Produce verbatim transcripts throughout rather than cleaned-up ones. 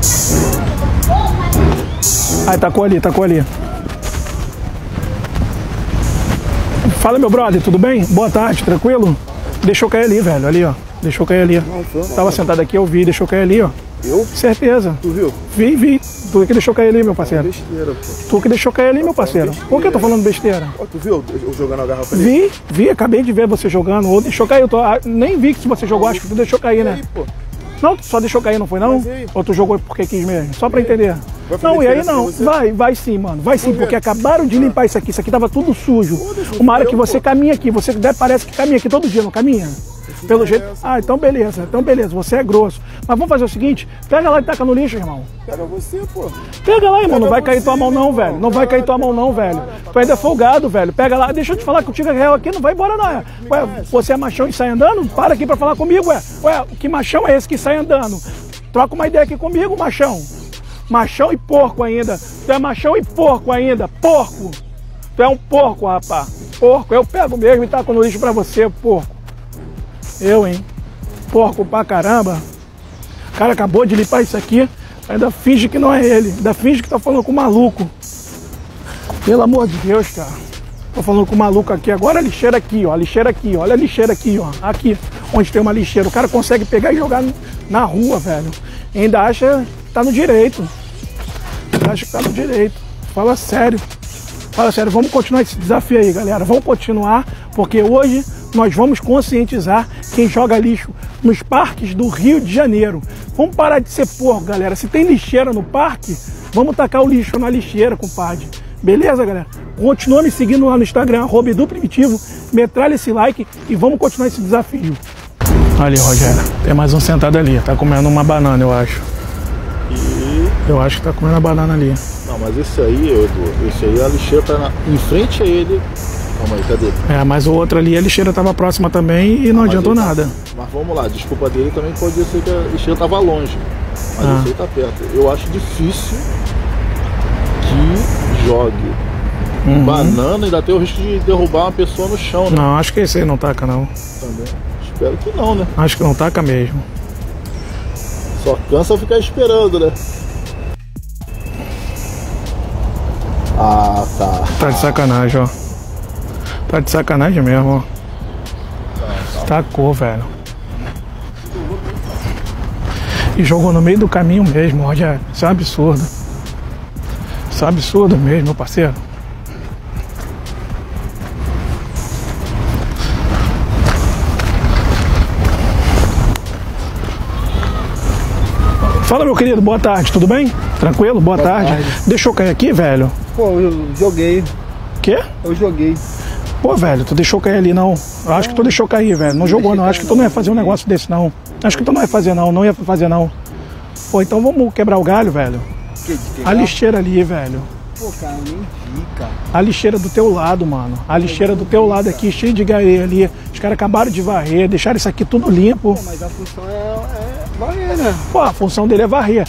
Aí, tacou ali, tacou ali. Fala, meu brother, tudo bem? Boa tarde, tranquilo? Deixou cair ali, velho, ali, ó. Deixou cair ali. Não, foi, não, Tava não. sentado aqui, eu vi, deixou cair ali, ó. Eu? Certeza. Tu viu? Vi, vi. Tu que deixou cair ali, meu parceiro. Besteira, pô. Tu que deixou cair ali, meu parceiro. Por que eu tô falando besteira? Ó, tu viu eu jogando a garrafa ali? Vi, vi, acabei de ver você jogando. Ou deixou cair, eu tô, ah, nem vi que você jogou, acho que tu deixou cair, né? Aí, pô. Não, tu só deixou cair, não foi não? Mas e aí? Ou tu jogou porque quis mesmo? Só pra entender. Vai fazer Não, e aí diferença não. pra você? Vai, vai sim, mano. Vai sim, Por quê? porque acabaram de limpar isso aqui. Isso aqui tava tudo sujo. Foda-se, Uma hora eu, que você pô. caminha aqui, você deve- parece que caminha aqui todo dia, não caminha? Pelo jeito. Ah, então beleza, então beleza, você é grosso. Mas vamos fazer o seguinte, pega lá e taca no lixo, irmão. Pega você, pô. Pega lá, irmão, não vai cair você, tua mão não, irmão. velho. Não vai cair tua mão não, velho. Tu ainda é folgado, velho. Pega lá, deixa eu te falar que o Tiga Real aqui não vai embora não. é. Ué, você é machão e sai andando? Para aqui pra falar comigo, ué. Ué, que machão é esse que sai andando? Troca uma ideia aqui comigo, machão. Machão e porco ainda. Tu é machão e porco ainda, porco. Tu é um porco, rapaz. Porco, eu pego mesmo e taco no lixo pra você, porco. Eu, hein? Porco pra caramba. O cara acabou de limpar isso aqui, ainda finge que não é ele. Ainda finge que tá falando com o maluco. Pelo amor de Deus, cara. Tô falando com o maluco aqui. Agora a lixeira aqui, ó. A lixeira aqui, ó. Olha a lixeira aqui, ó. Aqui, onde tem uma lixeira. O cara consegue pegar e jogar na rua, velho. E ainda acha que tá no direito. Acha que tá no direito. Fala sério. Fala sério, vamos continuar esse desafio aí, galera. Vamos continuar, porque hoje nós vamos conscientizar quem joga lixo nos parques do Rio de Janeiro. Vamos parar de ser porco, galera. Se tem lixeira no parque, vamos tacar o lixo na lixeira, compadre. Beleza, galera? Continua me seguindo lá no Instagram, arroba Edu Primitivo. Metralha esse like e vamos continuar esse desafio. Ali, Rogério. Tem mais um sentado ali. Tá comendo uma banana, eu acho. E... Eu acho que tá comendo a banana ali. Não, mas esse aí, Edu, esse aí a lixeira tá na... em frente a ele. Calma aí, cadê? É, mas o outro ali, a lixeira tava próxima também e não Mas adiantou ele tá- nada. Mas vamos lá, desculpa dele também pode ser que a lixeira tava longe. Mas Ah. esse aí tá perto. Eu acho difícil que jogue Uhum. banana e ainda tem o risco de derrubar uma pessoa no chão, né? Não, acho que esse aí não taca, não. Também. Espero que não, né? Acho que não taca mesmo. Só cansa ficar esperando, né? Ah, tá. Tá de sacanagem, ó. Tá de sacanagem mesmo, ó. Tacou, velho. E jogou no meio do caminho mesmo, Rogério. Isso é um absurdo. Isso é um absurdo mesmo, meu parceiro. Fala, meu querido, boa tarde, tudo bem? Tranquilo? Boa, Boa tarde. tarde. Deixou cair aqui, velho? Pô, eu joguei, Quê? eu joguei. Pô, velho, tu deixou cair ali, não. Eu acho que tu deixou cair, velho. Não jogou, não. Acho que tu não ia fazer um negócio desse, não. Acho que tu não ia fazer, não. Não ia fazer, não. Pô, então vamos quebrar o galho, velho. Que, de A quebrar? lixeira ali, velho. Pô, cara, eu nem vi, cara. A lixeira do teu lado, mano. A lixeira do teu lado aqui, cheio de gareia ali. Os caras acabaram de varrer, deixaram isso aqui tudo limpo. Pô, mas a função é, é varrer, né? Pô, a função dele é varrer.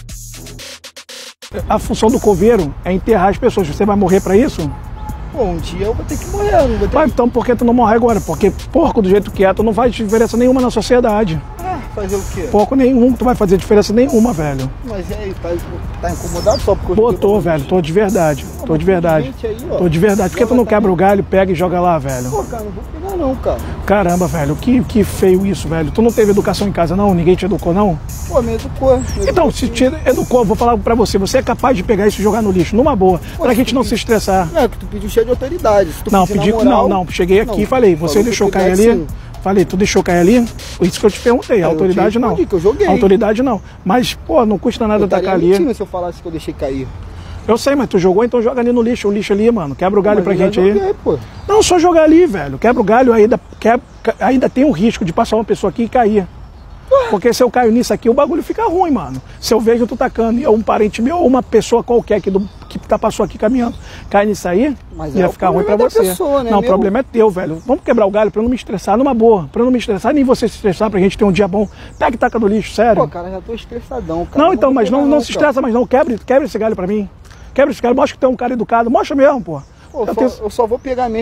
A função do coveiro é enterrar as pessoas. Você vai morrer pra isso? Pô, um dia eu vou ter que morrer, eu não vou ter Mas então por que tu não morre agora? Porque porco do jeito que é, tu não faz diferença nenhuma na sociedade. que ah, fazer o quê? Porco nenhum, tu vai fazer diferença nenhuma, velho. Mas e aí, tá, tá incomodado só porque eu Pô, joguei tô, com velho, tô de verdade. Pô, Tô mas de tem verdade. gente aí, ó. Tô de verdade. Por que tu não quebra o galho, pega e joga lá, velho? Pô, cara, não vou pegar não, cara. Caramba, velho, que, que feio isso, velho. Tu não teve educação em casa, não? Ninguém te educou, não? Pô, me educou. Me Então, educou, se sim. te educou, eu vou falar pra você, você é capaz de pegar isso e jogar no lixo, numa boa, pra se gente tu não pedi- se estressar. Não, é que tu pediu cheio de autoridade. Se tu Não, pedir pedi na que moral- não, não. Cheguei aqui e Não, falei, você falou deixou que cair autoridade, ali? sim. Falei, tu deixou cair ali? Isso que eu te perguntei, eu autoridade te não. respondi que eu joguei. Autoridade não. Mas, pô, não custa nada Eu estaria tacar ali. mentindo se eu falasse que eu deixei cair. Eu sei, mas tu jogou, então joga ali no lixo, o lixo ali, mano. Quebra o galho Mas pra eu já gente aí. joguei, pô. Não, só jogar ali, velho. Quebra o galho, ainda, quebra, ainda tem o risco de passar uma pessoa aqui e cair. Porque se eu caio nisso aqui, o bagulho fica ruim, mano. Se eu vejo tu tacando e um parente meu ou uma pessoa qualquer que, do, que tá, passou aqui caminhando, cai nisso aí, Mas ia é o ficar ruim pra problema da você. pessoa, né, Não, o meu? problema é teu, velho. Vamos quebrar o galho pra eu não me estressar numa boa. Pra eu não me estressar, nem você se estressar, pra gente ter um dia bom. Pega e taca no lixo, sério. Pô, cara, já tô estressadão, cara. não, então, vou mas não, pegar não se cara. estressa mais não. Quebre, quebre esse galho pra mim. Quebra esse galho, mostra que tu é um cara educado. Mostra mesmo, pô. Pô, Eu só- tenho- eu só vou pegar mesmo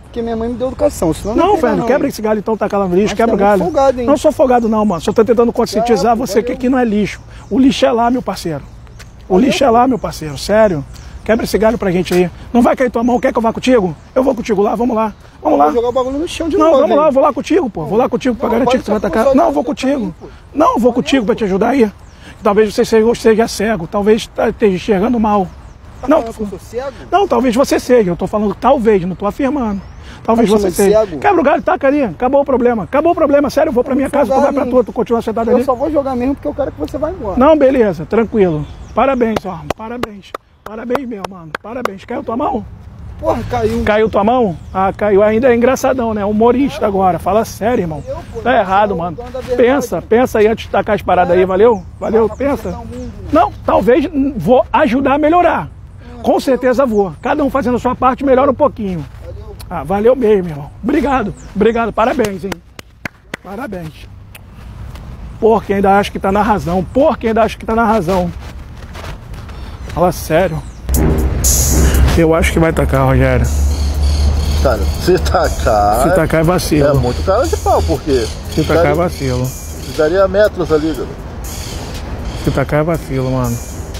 porque minha mãe me deu educação. Senão Não, não, velho, não. quebra esse galho então, taca lá no lixo, Mas quebra o tá muito galho. folgado, hein? Não sou folgado não, mano. Só tô tentando conscientizar Tá, você que valeu. aqui não é lixo. O lixo é lá, meu parceiro. O Valeu. lixo é lá, meu parceiro, sério. Quebra esse galho pra gente aí. Não vai cair tua mão, quer que eu vá contigo? Eu vou contigo lá, vamos lá. Vamos lá. Vou jogar o bagulho no chão de Não, novo. vamos hein? lá, eu vou lá contigo, pô. Vou lá contigo pra Não, garantir pode que você vai só tacar. começar Não, a eu vou tacar contigo. pra mim, Não, eu vou contigo pra te ajudar aí. Talvez você seja, seja cego, talvez tá- esteja enxergando mal. Tá Não, falando que eu sou cego? não, talvez você seja. Eu tô falando talvez, não tô afirmando. Talvez Tá você chamando de seja. cego? Quebra o galho, taca ali. Acabou o problema. Acabou o problema. Sério, eu vou pra minha casa, tu vai pra folgado, tua, tu continua sentado ali. Eu só vou jogar mesmo porque eu quero que você vá embora. Não, beleza, tranquilo. Parabéns, ó. Parabéns. Parabéns mesmo, mano. Parabéns. Caiu tua mão? Porra, caiu. Caiu tua mão? Ah, caiu. Ainda é engraçadão, né? Humorista agora. Fala sério, irmão. Tá errado, mano. Pensa, pensa aí antes de tacar as paradas aí, valeu? Valeu, pensa. Não, talvez vou ajudar a melhorar. Com certeza vou. Cada um fazendo a sua parte, melhora um pouquinho. Ah, valeu mesmo, irmão. Obrigado, obrigado. Parabéns, hein? Parabéns. Porque ainda acho que tá na razão. Porque ainda acho que tá na razão. Fala sério. Eu acho que vai tacar, Rogério. Cara, se tacar. Se tacar é É vacilo. muito cara de pau, porque. Se tacar é vacilo. Daria metros ali, galera. Se tacar é vacilo, mano.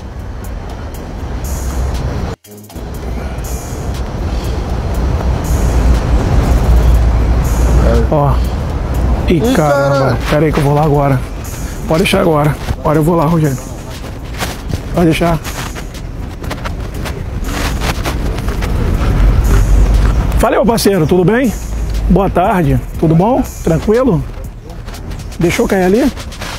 Ó. Ih, Ih, caramba. caralho. Pera aí que eu vou lá agora. Pode deixar agora. Agora eu vou lá, Rogério. Pode deixar. Fala, meu parceiro, tudo bem? Boa tarde. Tudo bom? Tranquilo? Deixou cair ali?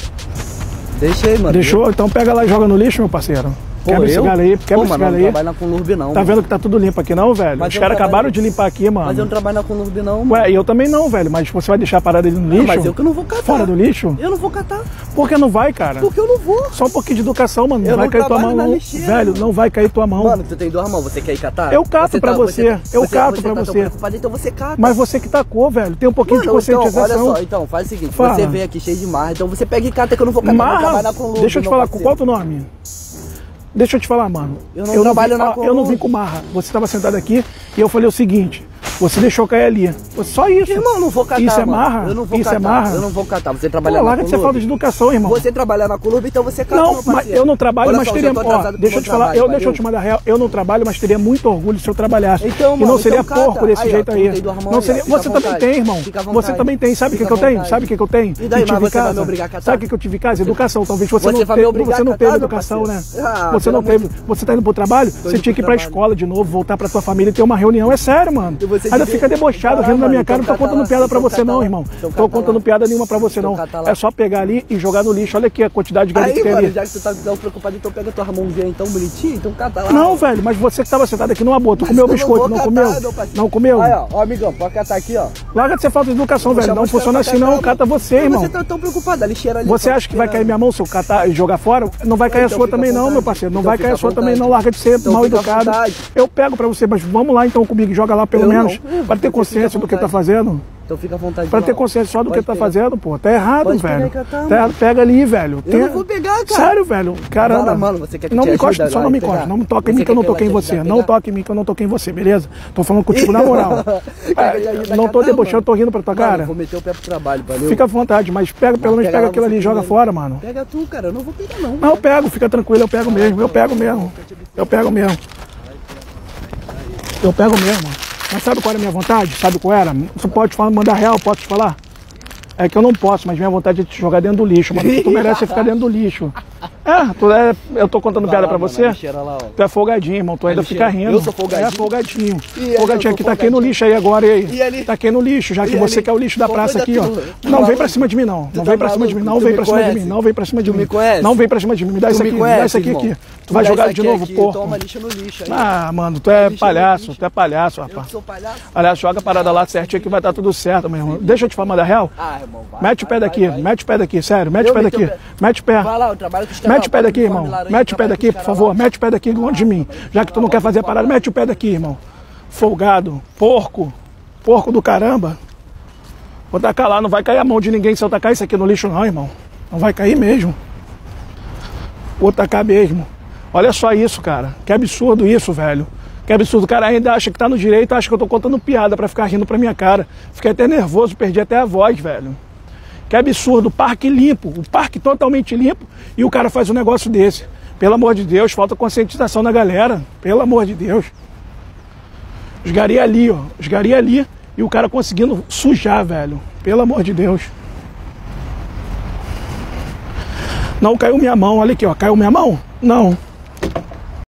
Deixei, mano. Deixou? Então pega lá e joga no lixo, meu parceiro. Pô, Quebra esse eu? galho aí, quebra Pô, esse mano, galho eu não aí. trabalho na Conlurb não. Tá mano. vendo que tá tudo limpo aqui não, velho? Mas Os eu caras trabalho- acabaram de limpar aqui, mano. Mas eu não trabalho na Conlurb não, mano. Ué, eu também não, velho. Mas você vai deixar a parada ali no lixo? Mas eu que não vou catar. Fora do lixo? Eu não vou catar. Por que não vai, cara? Porque eu não vou. Só um pouquinho de educação, mano. Não Eu vai não cair tua trabalho mão, na não. lixeira, Velho, mano. não vai cair tua mão. Mano, tu tem duas mãos, você quer ir catar? Eu cato pra você, eu cato você pra tá você. tão preocupado, então você cata. Mas você que tacou, velho. Tem um pouquinho Mano, de conscientização. Então, olha só, então, faz o seguinte, Fala. você vem aqui cheio de marra, então você pega e cata que eu não vou catar, eu vou Marra, trabalhar na Conlurb. deixa eu te meu falar, com parceiro. qual é o teu nome? Deixa eu te falar, mano. Eu não trabalho vim, na ó, Eu não Conlurb. vim com marra. Você estava sentado aqui e eu falei o seguinte: você deixou cair ali. Só isso. Irmão, eu não vou catar, Isso é mano. marra? Eu não vou Isso catar. é marra? Eu não vou catar. Você Pô, trabalha na larga de ser Conlurb. falta de educação, irmão. Você trabalhar na Conlurb, então você cata, Não, meu mas parceiro. eu não trabalho, Olha mas só, teria. já tô Ó, atrasado pro deixa eu meu te falar, trabalho, eu, deixa eu valeu? te mandar real. Eu não trabalho, mas teria muito orgulho se eu trabalhasse. Então, e mano, não seria então cata. porco desse Aí, ó, jeito tu aí. tem duas mãos Não aí, seria. ó, fica Você à também vontade. tem, irmão. Fica à Você vontade. também tem. Sabe o que, Fica que eu à tenho? vontade. Sabe o que, que eu tenho? E daí, E tive mas em você vai casa. me obrigar a catar? Sabe o que, que eu tive em casa? Educação. Talvez você, Você não, vai me teve, obrigar você a não catar, teve meu educação, né? parceiro? Ah, Você pelo não amor teve. de- Você tá indo pro trabalho, você indo tinha que ir pro pra trabalho. escola de novo, voltar pra tua família e ter uma reunião. É sério, mano. E você Ainda de- fica debochado, Vai lá, rindo na minha mano, cara. Não tô então cata contando lá, piada pra então você, cata não, lá. irmão. Então Tô cata contando lá. piada nenhuma pra você, Então não. cata lá. É só pegar ali e jogar no lixo. Olha aqui a quantidade de galho Aí, que tem mano, ali. já que tu tá tão preocupado, então pega tua mãozinha aí tão bonitinho, então cata lá. Não, velho, mas você que tava sentado aqui numa boa, tu Mas comeu o eu não biscoito, vou não catar, comeu? meu parceiro. Não comeu? Aí, ó, ó, amigão, pode catar aqui, ó. Larga de ser falta de educação, velho. Chamou Não os caras funciona pra assim, não. catar, Cata você, Mas irmão. Você tá tão preocupado, a lixeira ali. Você tá acha que vai esperando. cair minha mão se eu catar e jogar fora? Não vai cair a Então sua fica à também não, vontade. meu parceiro. Não Então vai cair fica a sua à também não. vontade. Larga de ser Então mal fica à educado. vontade. Eu pego pra você, mas vamos lá então comigo e joga lá pelo Eu não. menos. Eu Pra ter vou, consciência fica à do que tá vontade. fazendo. Então fica à vontade. Pra de ter lá, ó. consciência só do que Pode tá pegar. fazendo, pô. Tá errado, Pode pegar velho. e catar, Tá- mano. Pega ali, velho. Eu não vou pegar, cara. Sério, velho. Caramba. Vai lá, mano, você quer que não te me encosta, ajude só lá não me a pegar? encosta. Não me toca em Você mim que eu não quer que toquei em ela te você. ajude a Não pegar? toque em mim que eu não toquei em você, beleza? Tô falando contigo na moral. Quer que É, te ajude a não tô catar, debochando, mano? tô rindo pra tua Mano, cara. eu vou meter o pé pro trabalho, valeu? Fica à vontade, mas pega, pelo menos Pega pega lá aquilo você ali e joga primeiro. fora, mano. Pega tu, cara, eu não vou pegar não. Não, eu pego, fica tranquilo, eu pego mesmo, eu pego mesmo. Eu pego mesmo. Eu pego mesmo. Mas sabe qual era a minha vontade? Sabe qual era? Você pode falar, mandar real, posso te falar? É que eu não posso, mas minha vontade é te jogar dentro do lixo, mano. O que tu merece é ficar dentro do lixo. É, tu é, eu tô contando Vai piada lá, pra mano, você? a lixeira lá, ó. Tu é folgadinho, irmão. Tu ainda fica lixeira. rindo. Eu sou folgadinho? É folgadinho. E aí, eu folgadinho sou aqui, tá aqui no folgadinho? lixo aí agora, e aí? E ali? Tá aqui no lixo, já que E você ali? quer o lixo da Qual praça foi aqui, ó. daquilo? Tu Não vem maluco? pra cima de mim, não. Tu Não tá vem pra cima de mim, maluco? não Tu vem me pra cima de mim, conhece? não vem pra cima de Tu mim. me conhece? Não vem pra cima de mim, me dá Tu isso me aqui, me conhece, dá isso aqui, irmão? aqui. Tu vai Dá jogar isso de aqui, novo, aqui, porco. Toma lixo no lixo aí. Ah, mano, tu é Lixo no palhaço, lixo. tu é palhaço, Eu rapaz. que sou palhaço? Aliás, joga a parada lá certinho que vai dar tudo certo, meu irmão. Deixa eu te falar, mandar real. Ah, irmão, vai. Mete o pé vai, daqui, vai, vai. mete o pé daqui, sério, mete Eu o pé meti o daqui. pé. Mete o pé. Vai lá, eu trabalho com os caras Mete o pé lá, daqui, uniforme irmão. laranja, Mete o pé trabalho daqui, com por os caras favor. lá. Mete o pé daqui longe de mim. Já que tu não quer fazer a parada, mete o pé daqui, irmão. Folgado, porco, porco do caramba. Vou tacar lá, não vai cair a mão de ninguém se eu tacar isso aqui no lixo não, irmão. Não vai cair mesmo. Vou tacar mesmo. Olha só isso, cara. Que absurdo isso, velho. Que absurdo, o cara ainda acha que tá no direito, acha que eu tô contando piada pra ficar rindo pra minha cara. Fiquei até nervoso, perdi até a voz, velho. Que absurdo, o parque limpo, o parque totalmente limpo, e o cara faz um negócio desse. Pelo amor de Deus, falta conscientização da galera, pelo amor de Deus. Os gari ali, ó, os gari ali, e o cara conseguindo sujar, velho, pelo amor de Deus. Não caiu minha mão, olha aqui, ó, caiu minha mão? Não.